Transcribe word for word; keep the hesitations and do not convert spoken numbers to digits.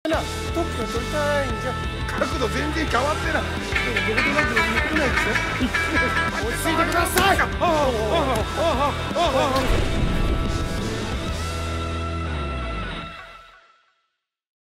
な特許取りたいんじゃ。角度全然変わってない。どことなく残れないですよ。落ち着いてください。